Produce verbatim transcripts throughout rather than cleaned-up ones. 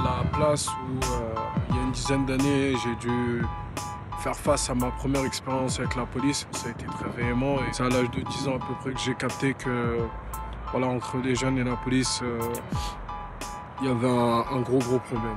à la place où, euh, il y a une dizaine d'années, j'ai dû faire face à ma première expérience avec la police. Ça a été très véhément et c'est à l'âge de dix ans à peu près que j'ai capté que, voilà, entre les jeunes et la police, euh, il y avait un, un gros, gros problème.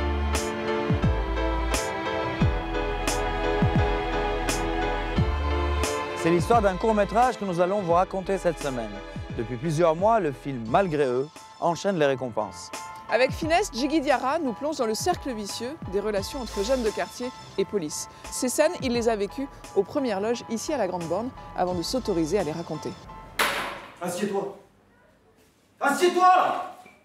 C'est l'histoire d'un court-métrage que nous allons vous raconter cette semaine. Depuis plusieurs mois, le film Malgré eux enchaîne les récompenses. Avec finesse, Djigui Diarra nous plonge dans le cercle vicieux des relations entre jeunes de quartier et police. Ces scènes, il les a vécues aux premières loges ici à la Grande Borne avant de s'autoriser à les raconter. Assieds-toi. Assieds-toi.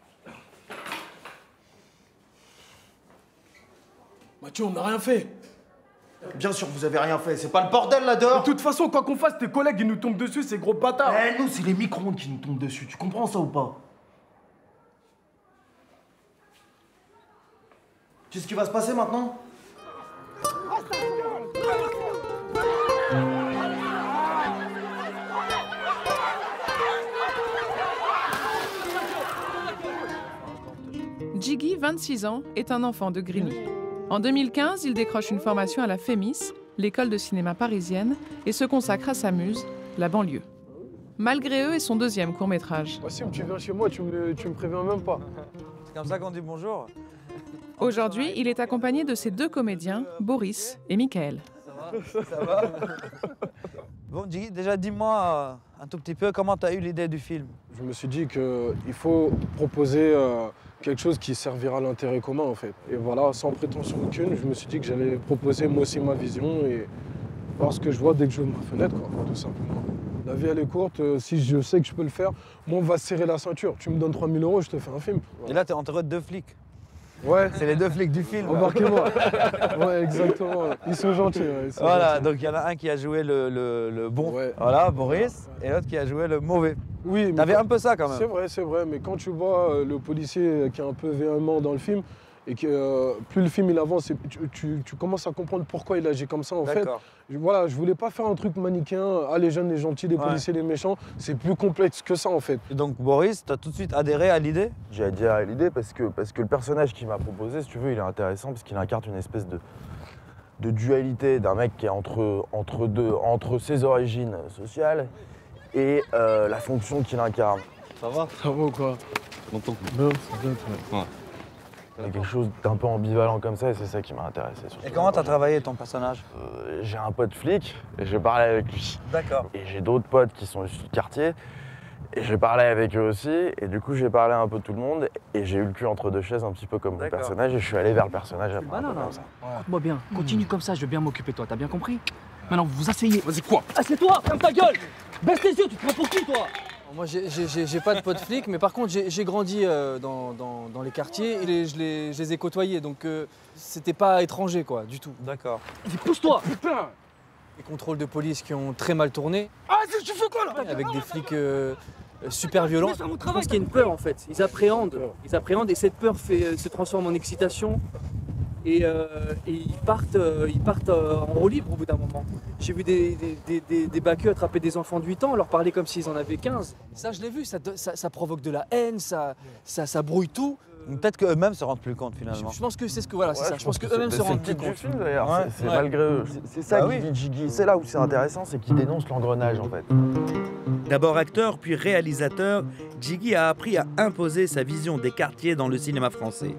Mathieu, on n'a rien fait. Bien sûr que vous avez rien fait, c'est pas le bordel là dehors. De toute façon, quoi qu'on fasse, tes collègues ils nous tombent dessus, ces gros bâtards. Eh, nous, c'est les micro-ondes qui nous tombent dessus, tu comprends ça ou pas? Qu'est-ce qui va se passer maintenant? Djigui, vingt-six ans, est un enfant de Grigny. En deux mille quinze, il décroche une formation à la Fémis, l'école de cinéma parisienne, et se consacre à sa muse, la banlieue. Malgré eux est son deuxième court-métrage. Wassim, tu viens chez moi, tu me, tu me préviens même pas. C'est comme ça qu'on dit bonjour. Aujourd'hui, il est accompagné de ses deux comédiens, Boris et Michael. Ça va? Ça va? Bon, Djigui, déjà dis-moi euh, un tout petit peu comment tu as eu l'idée du film. Je me suis dit qu'il faut proposer euh, quelque chose qui servira à l'intérêt commun en fait. Et voilà, sans prétention aucune, je me suis dit que j'allais proposer moi aussi ma vision et voir ce que je vois dès que je ouvre ma fenêtre, quoi, tout simplement. La vie elle est courte, euh, si je sais que je peux le faire, moi on va se serrer la ceinture. Tu me donnes trois mille euros, je te fais un film. Voilà. Et là, tu es entouré de deux flics. Ouais. C'est les deux flics du film. Embarquez-moi. Ouais, exactement. Ils sont gentils. Ouais, ils sont Voilà, gentils. donc il y en a un qui a joué le, le, le bon, Ouais. voilà, Boris, et l'autre qui a joué le mauvais. Oui, mais T'avais quand- un peu ça quand même. C'est vrai, c'est vrai, mais quand tu vois euh, le policier qui est un peu véhément dans le film, et que euh, plus le film il avance, et tu, tu, tu commences à comprendre pourquoi il agit comme ça en fait. D'accord. Je- Voilà, je voulais pas faire un truc manichéen, ah les jeunes, les gentils, les Ouais. policiers, les méchants, c'est plus complexe que ça en fait. Et donc Boris, t'as tout de suite adhéré à l'idée? J'ai adhéré à l'idée parce que, parce que le personnage qu'il m'a proposé, si tu veux, il est intéressant parce qu'il incarne une espèce de, de dualité d'un mec qui est entre, entre, deux, entre ses origines sociales et euh, la fonction qu'il incarne. Ça va? Ça va ou quoi? Longtemps. Bien, c'est bien, très bien. Il y a quelque chose d'un peu ambivalent comme ça et c'est ça qui m'a intéressé. surtout. Et comment t'as travaillé ton personnage? Euh, J'ai un pote flic et j'ai parlé avec lui. D'accord. Et j'ai d'autres potes qui sont issus de quartier et j'ai parlé avec eux aussi. Et du coup, j'ai parlé un peu tout le monde et j'ai eu le cul entre deux chaises un petit peu comme le D'accord. personnage et je suis allé vers le personnage après. Bah un non, peu non. comme ça. Écoute-moi bien, continue comme ça, je vais bien m'occuper de toi, t'as bien compris? Maintenant, vous vous asseyez. Vas-y, quoi? Assieds-toi, ferme ta gueule. Baisse les yeux, tu te prends pour qui, toi? Moi, j'ai- j'ai j'ai- j'ai pas de potes flics, mais par contre, j'ai j'ai grandi euh, dans, dans- dans les quartiers et les- je, les, je les ai côtoyés, donc euh, c'était pas étranger, quoi, du tout. D'accord. Vas-y, pousse-toi. Putain! Les contrôles de police qui ont très mal tourné, Ah, tu fais quoi, là? avec des flics euh, euh, super violents. C'est mon travail. Je pense qu'il y a une peur, en fait. Ils appréhendent. Ils appréhendent et cette peur fait, euh, se transforme en excitation. Et, euh, et ils partent, euh, ils partent euh, en roue libre au bout d'un moment. J'ai vu des, des, des, des, des baqueux attraper des enfants de huit ans, leur parler comme s'ils en avaient quinze. Ça, je l'ai vu, ça, do- ça- ça provoque de la haine, ça, ça, ça brouille tout. Donc peut-être qu'eux-mêmes se rendent plus compte Je, finalement. je pense que c'est ce que voilà, c'est Ouais, ça. Je pense qu'eux-mêmes c'est- se c'est rendent le plus titre du compte. film d'ailleurs, Ouais. c'est c'est Ouais. malgré eux. C'est- C'est ça Bah qui oui. dit Djigui. C'est là où c'est intéressant, c'est qu'il dénonce l'engrenage en fait. D'abord acteur puis réalisateur, Djigui a appris à imposer sa vision des quartiers dans le cinéma français.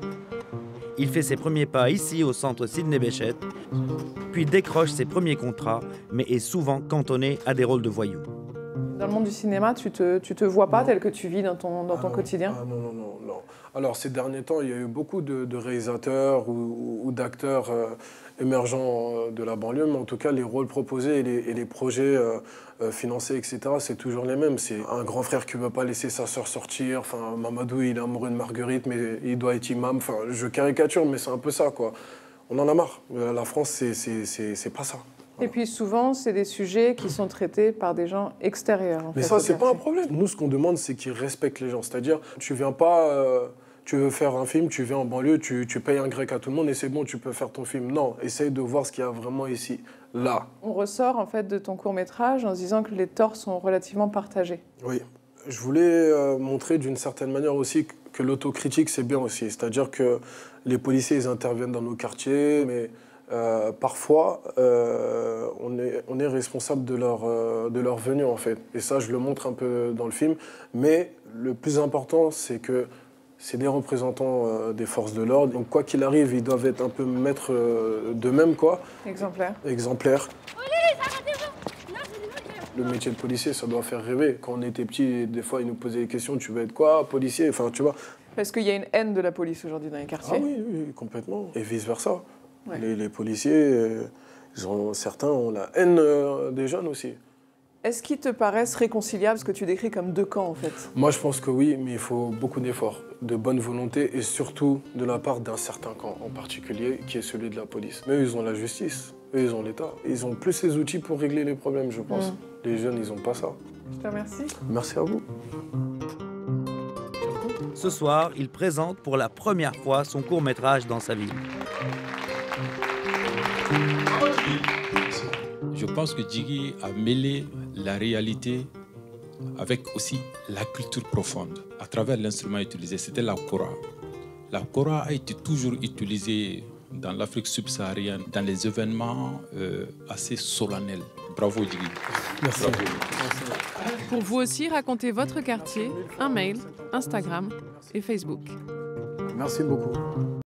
Il fait ses premiers pas ici au centre Sidney Bechet, puis décroche ses premiers contrats, mais est souvent cantonné à des rôles de voyous. Dans le monde du cinéma, tu te, tu te vois pas Non. tel que tu vis dans ton, dans Ah ton non. quotidien? Ah non, non, non, non. Alors, ces derniers temps, il y a eu beaucoup de, de réalisateurs ou, ou- ou d'acteurs euh, émergents euh, de la banlieue, mais en tout cas, les rôles proposés et les, et les projets euh, euh, financés, et cetera, c'est toujours les mêmes. C'est un grand frère qui ne veut pas laisser sa sœur sortir. Enfin, Mamadou, il est amoureux de Marguerite, mais il doit être imam. Enfin, je caricature, mais c'est un peu ça, quoi. On en a marre. Euh, La France, c'est- c'est c'est- c'est pas ça. Et puis souvent, c'est des sujets qui sont traités par des gens extérieurs. en Mais fait, ça, au c'est pas un quartier. problème. Nous, ce qu'on demande, c'est qu'ils respectent les gens. C'est-à-dire, tu viens pas, euh, tu veux faire un film, tu viens en banlieue, tu, tu payes un grec à tout le monde et c'est bon, tu peux faire ton film. Non, essaye de voir ce qu'il y a vraiment ici, là. On ressort en fait de ton court-métrage en se disant que les torts sont relativement partagés. Oui. Je voulais euh, montrer d'une certaine manière aussi que l'autocritique, c'est bien aussi. C'est-à-dire que les policiers, ils interviennent dans nos quartiers, mais euh, parfois, euh, on, est, on est responsable de leur, euh, de leur venue, en fait. Et ça, je le montre un peu dans le film. Mais le plus important, c'est que c'est des représentants euh, des forces de l'ordre. Donc, quoi qu'il arrive, ils doivent être un peu maîtres euh, d'eux-mêmes, quoi. Exemplaire. Exemplaires. Le métier de policier, ça doit faire rêver. Quand on était petit, des fois, ils nous posaient des questions, tu veux être quoi, policier? Enfin, tu vois. Est-ce qu'il y a une haine de la police aujourd'hui dans les quartiers? Ah oui, oui, complètement. Et vice-versa. Ouais. Les, les policiers, euh, ils ont, certains ont la haine euh, des jeunes aussi. Est-ce qu'ils te paraissent réconciliables, ce que tu décris comme deux camps, en fait? Moi, je pense que oui, mais il faut beaucoup d'efforts, de bonne volonté, et surtout de la part d'un certain camp en particulier, qui est celui de la police. Mais eux, ils ont la justice, eux, ils ont l'État. Ils ont plus les outils pour régler les problèmes, je pense. Mmh. Les jeunes, ils n'ont pas ça. Je te remercie. Merci à vous. Ce soir, il présente pour la première fois son court-métrage dans sa ville. Je pense que Djigui a mêlé la réalité avec aussi la culture profonde à travers l'instrument utilisé. C'était la kora. La kora a été toujours utilisée dans l'Afrique subsaharienne, dans les événements euh, assez solennels. Bravo Djigui. Merci. Bravo. Merci. Pour vous aussi, racontez votre quartier, un mail, Instagram et Facebook. Merci beaucoup.